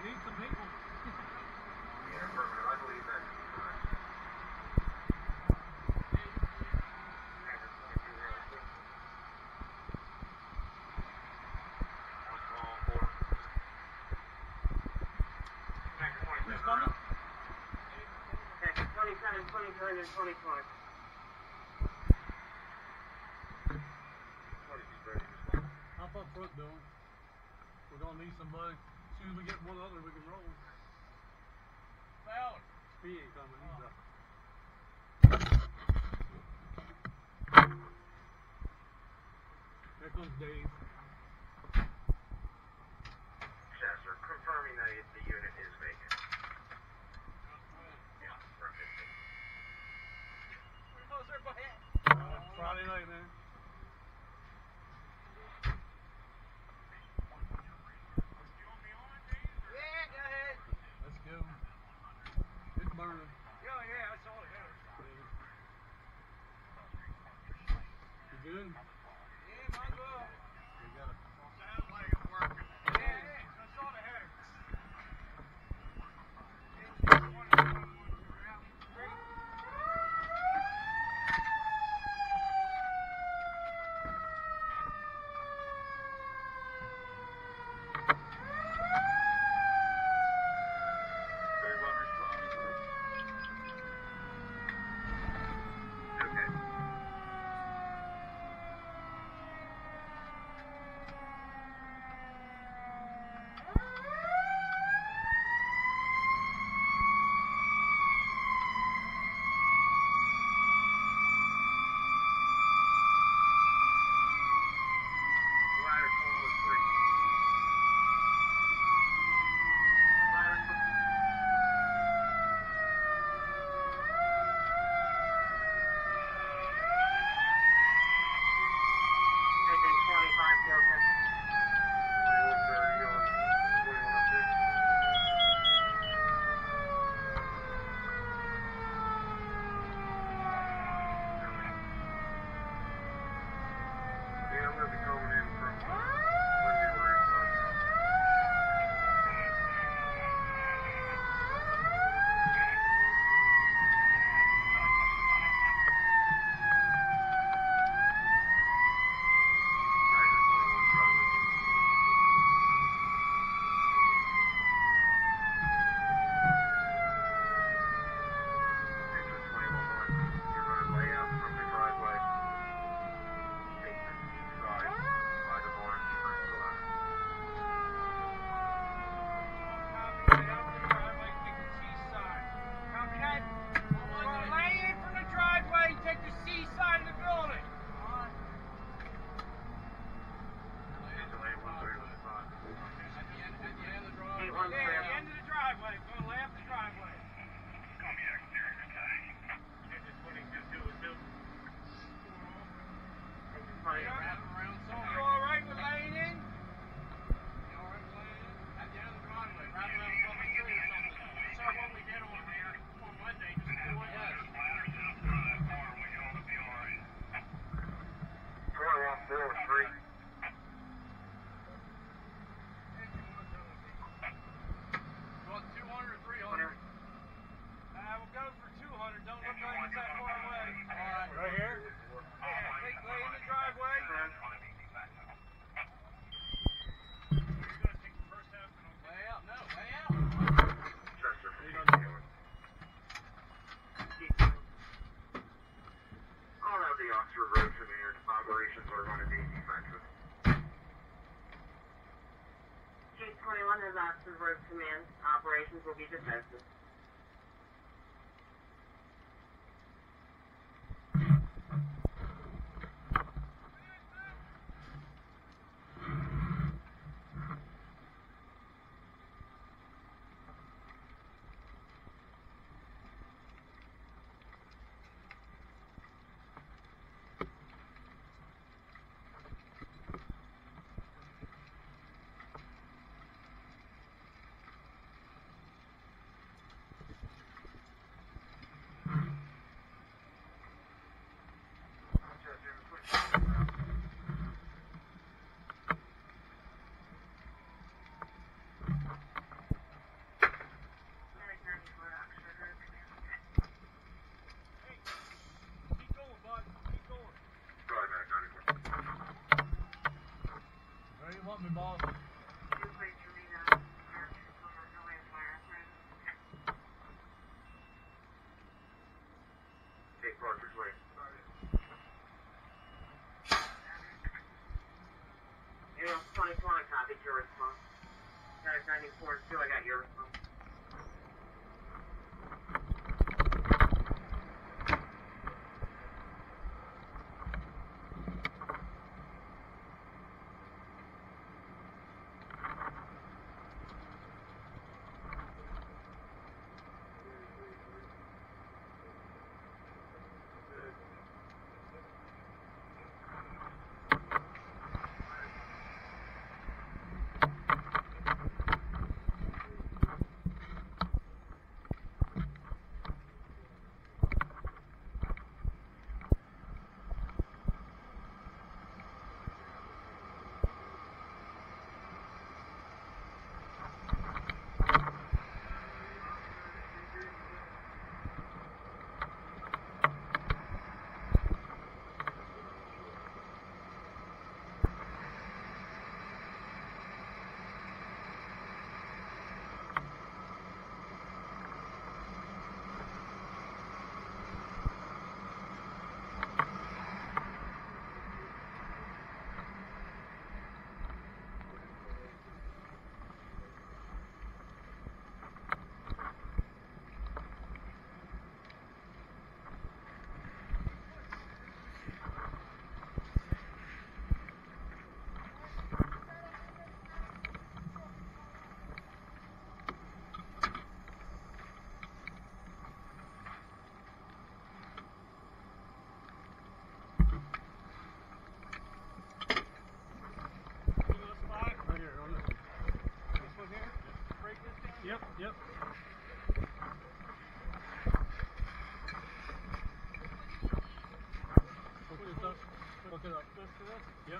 need some people. Yeah, perfect. I believe that. Okay, 27, 23, and 24. Hop up front, Dylan. We're gonna need somebody. As soon as we get one other, we can roll. Fowler. He ain't coming. He's up. Here comes Dave. Chester, confirming that the unit is vacant. Yeah, perfect. How's everybody at? Friday night, man. Yeah, go ahead. Let's go. It's burning. Oh, yeah, I saw it. You good? Yeah, might as well. You got it. Sounds like it's working. Yeah, I saw the hair. Very well responded. Okay. Ladder call is free. Ladder call. Taking 25 Delta. 2130 on 2106. Yeah, I'm gonna be coming in from Wendy Ridge. Tiger 21 Bravo. Engine 21-1. You're gonna lay out from the driveway. Take the east side, by the barn, front side. Copy that. Out from the driveway, take the C side. Copy that. Well, lay in from the driveway, take the C side of the building. Engine 813 was fine. At the end of the driveway. Yeah, at the end of the driveway. Go left the driveway. You all right with laying in? At the end of the driveway, right around something or something. So what we did on Monday, just do it. Yes. 2143. Want 200 or 300? We'll go for 200. Don't look like it's that far away. All right. Right here? Yeah, lay in the driveway. Lay out. No, lay out. Chester, I'll have the Oxford Road Command. Operations are going to be defensive. Gate 21 has Oxford Road Command. Operations will be defensive. your response. Guys 94 2, I got your response. Yep, yep. Hook it up. Yep.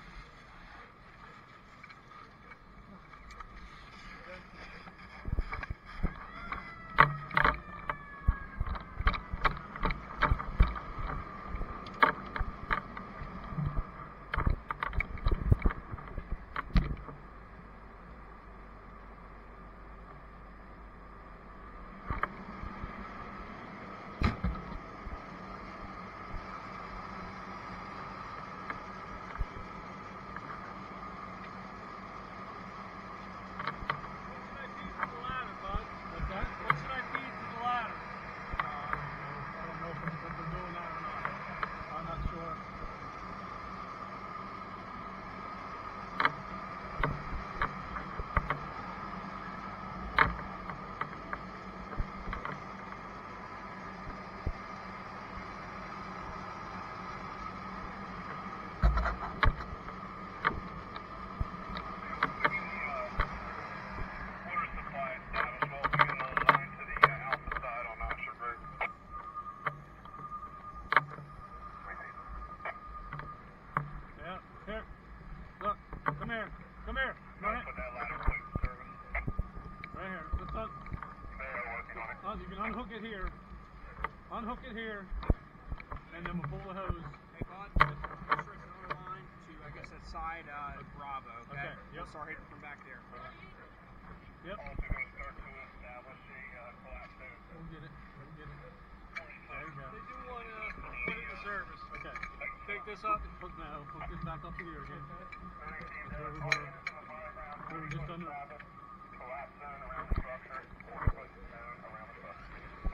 Unhook it here. Unhook it here. And then we'll pull the hose. Hey, bud, let's stretch another line to, I guess, that side Bravo, okay? Okay, yep. We'll start hitting from back there. Yep. Also going to start to establish a collapse node. We'll get it. We'll get it. There you go. They do want to put it in service. Okay. Take this up. Hook now. Hook this back up to here again. That's where we were. We were just under. Collapse zone around the structure. 40-foot zone around the structure.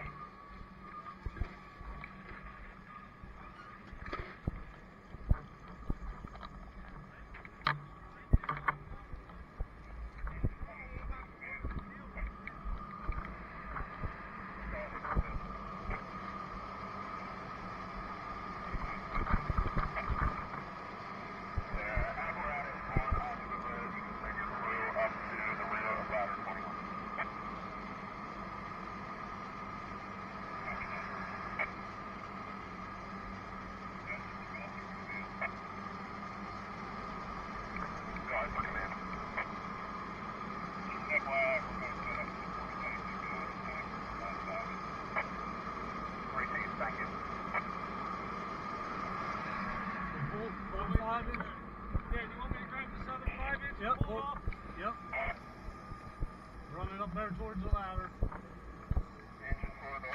Yep, yep. Running up there towards the ladder. Engine for the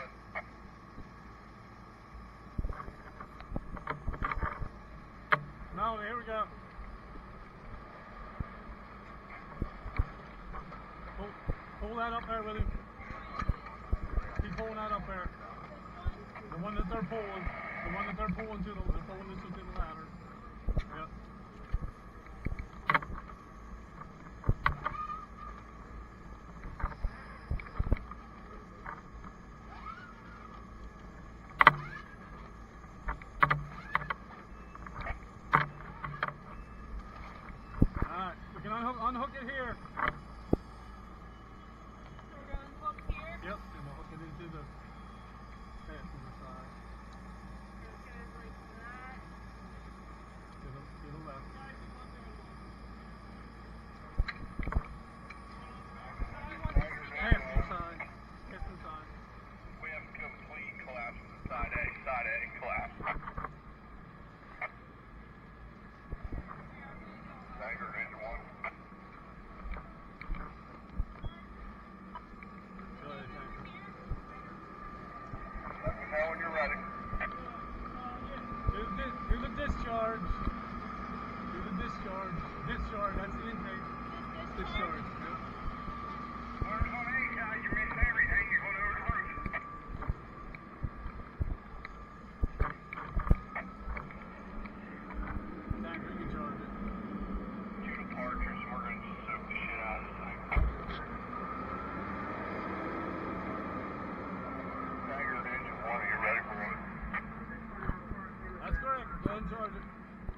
No, here we go. that up there with him. Keep pulling that up there. The one that they're pulling. The one that they're pulling to the ladder. Yep. Alright, we can unhook it here. We're going to unhook here. Yep, and we'll hook it into the passenger side. We're going to break that. To the left. Passenger side. Passenger side. We have complete collapse of the side A. Side A collapse. Tiger engine 1. Go ahead, Tanker. Let me know when you're ready. Do the discharge. Do the discharge. Discharge, that's the intake. Discharge. Yep. Orders on A, guys. You're missing everything. You're going over the roof. Tanker, you can charge it. 2 departures. We're going to soak the shit out of this thing. Tiger engine 1. Are you ready for one? That's correct. Go ahead and charge it.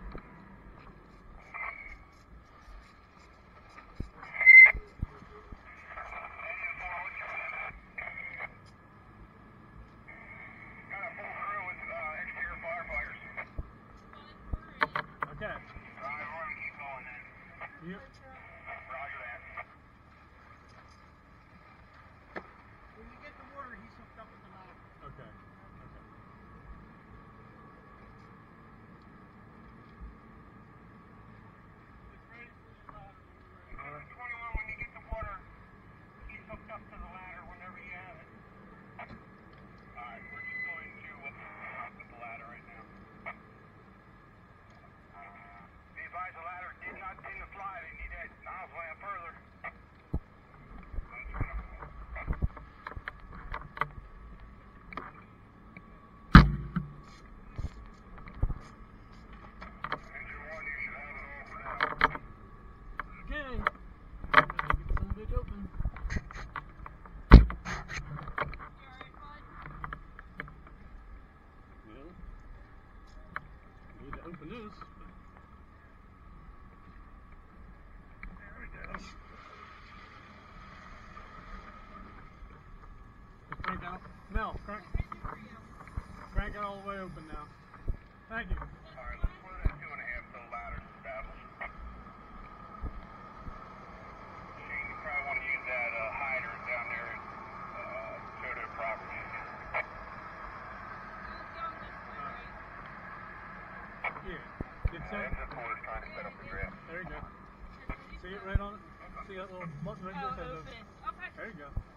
Gotta pull through with exterior firefighters. Okay. Drive on, keep going then. Yep. Roger that. When you get the water, he's hooked up with the ladder. Okay. Okay. It's ready for the ladder. All right. 21, when you get the water, he's hooked up to the ladder whenever you have it. Alright, we're just going to up with the ladder right now. Be advised the ladder did not tend to fly. They need that nozzle lamp further. Engine 1, you should have it all for now. Okay. Gotta get some bitch open. Well, need to open this. There we go. Just crank out. Mel, crank it all the way open now. Thank you. Alright, let's put it at 2.5 till the ladder's established. Shane, you probably want to use that hydrant down there at Toto Properties. Here. Get some. Exit 4 is trying to set up the draft. There you go. See it right on it? See that little button right there? Oh, open. Okay. There you go.